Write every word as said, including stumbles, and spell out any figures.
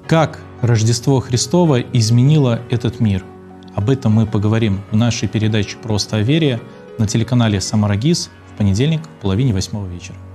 Как Рождество Христово изменило этот мир? Об этом мы поговорим в нашей передаче «Просто о вере» на телеканале «Самара ГИС» в понедельник в половине восьмого вечера.